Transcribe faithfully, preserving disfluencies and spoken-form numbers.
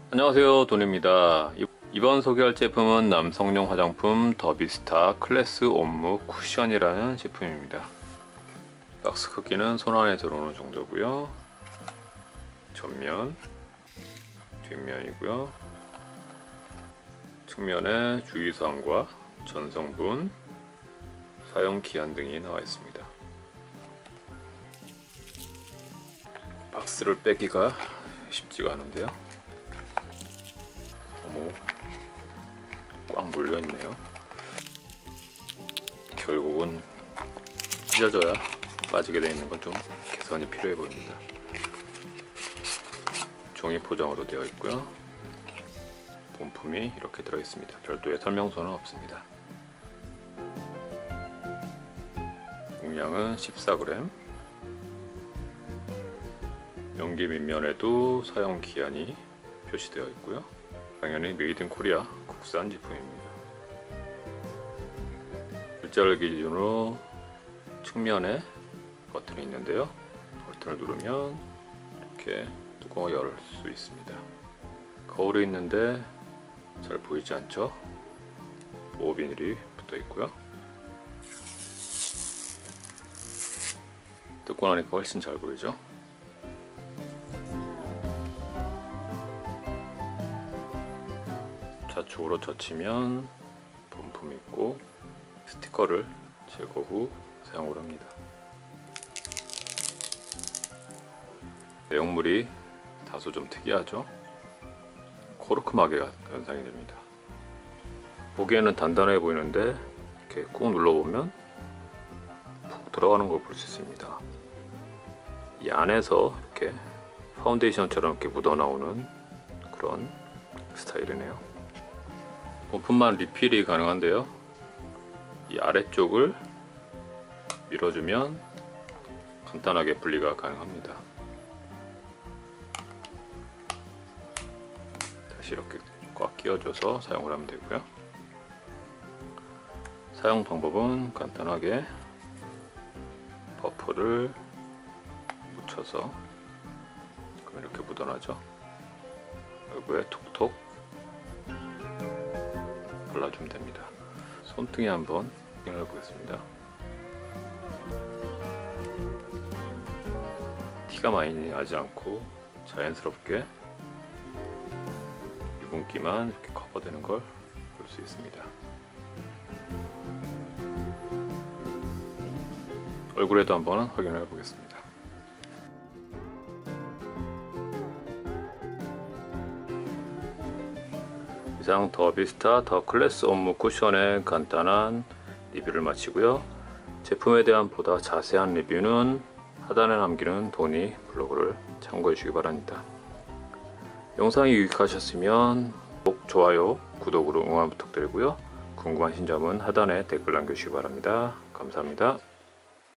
안녕하세요, 돈입니다. 이번 소개할 제품은 남성용 화장품 더비스타 클래스 옴무 쿠션이라는 제품입니다. 박스 크기는 손 안에 들어오는 정도고요. 전면, 뒷면이고요. 측면에 주의사항과 전성분, 사용 기한 등이 나와 있습니다. 박스를 빼기가 쉽지가 않은데요. 너무 꽉 물려있네요. 결국은 찢어져야 빠지게 되어 있는 건 좀 개선이 필요해 보입니다. 종이 포장으로 되어 있고요. 본품이 이렇게 들어 있습니다. 별도의 설명서는 없습니다. 용량은 십사 그램. 용기 밑면에도 사용 기한이 표시되어 있고요. 당연히 메이드 인 코리아 국산 제품입니다. 글자를 기준으로 측면에 버튼이 있는데요. 버튼을 누르면 이렇게 뚜껑을 열 수 있습니다. 거울이 있는데 잘 보이지 않죠? 보호 비닐이 붙어 있고요. 뜯고 나니까 훨씬 잘 보이죠? 좌측으로 젖히면 본품이 있고 스티커를 제거 후 사용을 합니다. 내용물이 다소 좀 특이하죠? 코르크 마개 현상이 됩니다. 보기에는 단단해 보이는데 이렇게 꾹 눌러보면 푹 들어가는 걸 볼 수 있습니다. 이 안에서 이렇게 파운데이션처럼 이렇게 묻어나오는 그런 스타일이네요. 본품만 리필이 가능한데요. 이 아래쪽을 밀어주면 간단하게 분리가 가능합니다. 다시 이렇게 꽉 끼워줘서 사용을 하면 되고요. 사용 방법은 간단하게 버퍼를 묻혀서 그럼 이렇게 묻어나죠. 얼굴에 톡톡 발라주면 됩니다. 손등에 한번 확인해 보겠습니다. 티가 많이 나지 않고 자연스럽게 유분기만 이렇게 커버되는 걸 볼 수 있습니다. 얼굴에도 한번 확인해 보겠습니다. 이상 더비스타 더 클래스 옴무 쿠션의 간단한 리뷰를 마치고요. 제품에 대한 보다 자세한 리뷰는 하단에 남기는 도니 블로그를 참고해 주시기 바랍니다. 영상이 유익하셨으면 꼭 좋아요, 구독으로 응원 부탁드리고요. 궁금하신 점은 하단에 댓글 남겨주시기 바랍니다. 감사합니다.